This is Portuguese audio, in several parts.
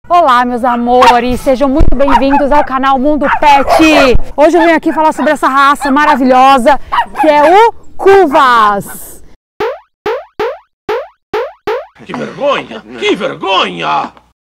Olá, meus amores, sejam muito bem-vindos ao canal Mundo Pet. Hoje eu venho aqui falar sobre essa raça maravilhosa que é o Cuvas. Que vergonha! Que vergonha!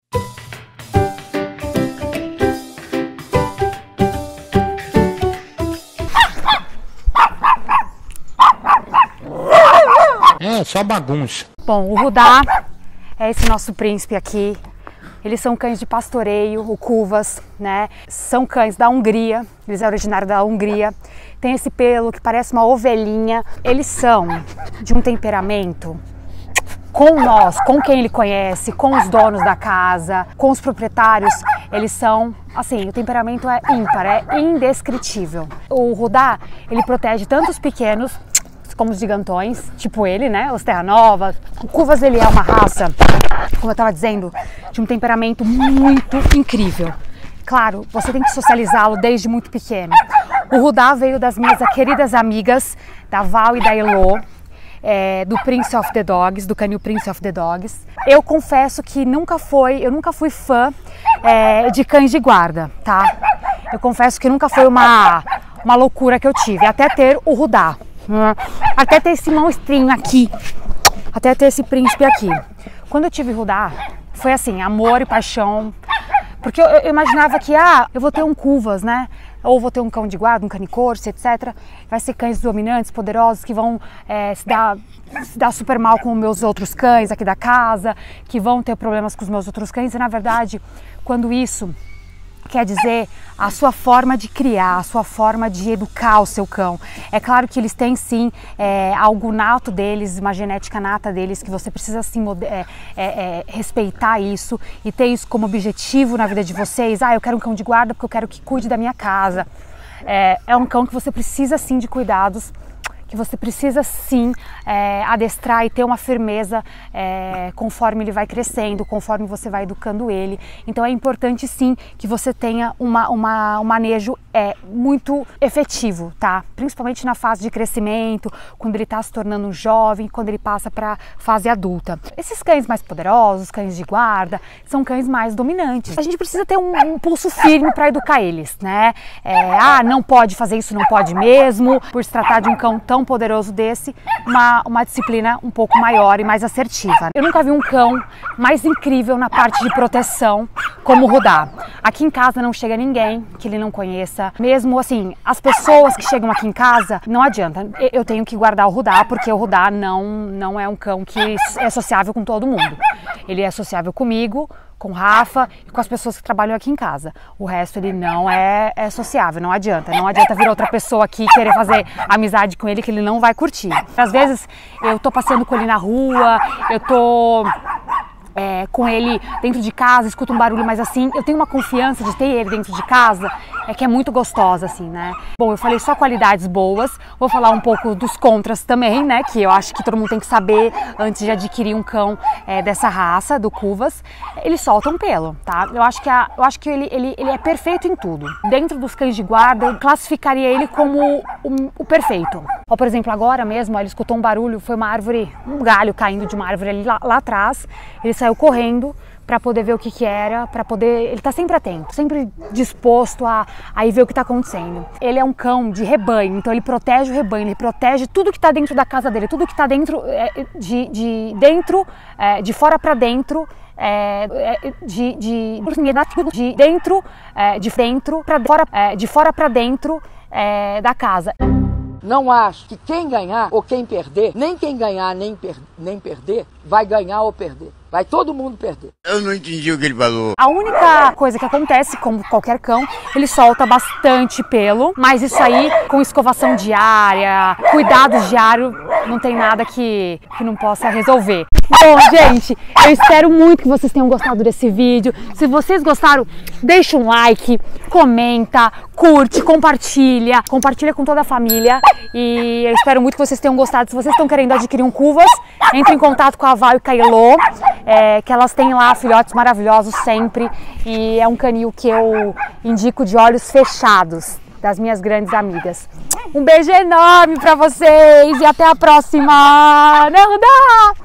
É, só bagunça. Bom, o Rudá é esse nosso príncipe aqui. Eles são cães de pastoreio, o Cuvas, né? São cães da Hungria, eles são originários da Hungria. Tem esse pelo que parece uma ovelhinha. Eles são de um temperamento com nós, com quem ele conhece, com os donos da casa, com os proprietários. Eles são, assim, o temperamento é ímpar, é indescritível. O Rudá, ele protege tanto os pequenos como os gigantões, tipo ele, né? Os Terra Nova. O Cuvas, ele é uma raça, como eu estava dizendo, de um temperamento muito incrível. Claro, você tem que socializá-lo desde muito pequeno. O Rudá veio das minhas queridas amigas, da Val e da Elo, do Prince of the Dogs, do canil Prince of the Dogs. Eu confesso que eu nunca fui fã de cães de guarda, tá? Eu confesso que nunca foi uma loucura que eu tive, até ter o Rudá. Até ter esse monstrinho aqui, até ter esse príncipe aqui. Quando eu tive Rudá, foi assim, amor e paixão, porque eu imaginava que, eu vou ter um Cuvas, né? Ou vou ter um cão de guarda, um canicorso, etc. Vai ser cães dominantes, poderosos, que vão se dar super mal com os meus outros cães aqui da casa, que vão ter problemas com os meus outros cães. E, na verdade, quando isso quer dizer a sua forma de criar, a sua forma de educar o seu cão. É claro que eles têm sim algo nato deles, uma genética nata deles, que você precisa sim respeitar isso e ter isso como objetivo na vida de vocês. Eu quero um cão de guarda porque eu quero que cuide da minha casa. É um cão que você precisa sim de cuidados, que você precisa sim adestrar e ter uma firmeza conforme ele vai crescendo, conforme você vai educando ele. Então é importante sim que você tenha um manejo muito efetivo, tá? Principalmente na fase de crescimento, quando ele está se tornando um jovem, quando ele passa para a fase adulta. Esses cães mais poderosos, cães de guarda, são cães mais dominantes. A gente precisa ter um pulso firme para educar eles, né? Não pode fazer isso, não pode mesmo, por se tratar de um cão tão poderoso desse, uma disciplina um pouco maior e mais assertiva. Eu nunca vi um cão mais incrível na parte de proteção como o Rudá. Aqui em casa não chega ninguém que ele não conheça. Mesmo assim, as pessoas que chegam aqui em casa, não adianta. Eu tenho que guardar o Rudá, porque o Rudá não é um cão que é sociável com todo mundo. Ele é sociável comigo, com o Rafa e com as pessoas que trabalham aqui em casa. O resto ele não é sociável, não adianta. Não adianta vir outra pessoa aqui querer fazer amizade com ele que ele não vai curtir. Às vezes eu tô passeando com ele na rua, eu tô com ele dentro de casa, escuto um barulho, mas assim, eu tenho uma confiança de ter ele dentro de casa, que é muito gostosa, assim, né? Bom, eu falei só qualidades boas, vou falar um pouco dos contras também, né? Que eu acho que todo mundo tem que saber antes de adquirir um cão dessa raça, do Cuvas. Ele solta um pelo, tá? Eu acho que ele é perfeito em tudo. Dentro dos cães de guarda, eu classificaria ele como o perfeito. Por exemplo, agora mesmo, ele escutou um barulho, foi uma árvore, um galho caindo de uma árvore ali lá atrás. Ele saiu correndo para poder ver o que era, ele está sempre atento, sempre disposto a ir ver o que está acontecendo. Ele é um cão de rebanho, então ele protege o rebanho, ele protege tudo que está dentro da casa dele, tudo que está dentro, de fora para dentro, de fora para dentro da casa. Não acho que quem ganhar ou quem perder, nem quem ganhar nem perder, vai ganhar ou perder. Vai todo mundo perder. Eu não entendi o que ele falou. A única coisa que acontece, como qualquer cão, ele solta bastante pelo, mas isso aí, com escovação diária, cuidados diários, não tem nada que não possa resolver. Bom, gente, eu espero muito que vocês tenham gostado desse vídeo. Se vocês gostaram, deixa um like, comenta, curte, compartilha com toda a família. E eu espero muito que vocês tenham gostado. Se vocês estão querendo adquirir um Cuvas, entre em contato com a Val e com a Elo, que elas têm lá filhotes maravilhosos sempre. E é um canil que eu indico de olhos fechados, das minhas grandes amigas. Um beijo enorme pra vocês e até a próxima! Não dá!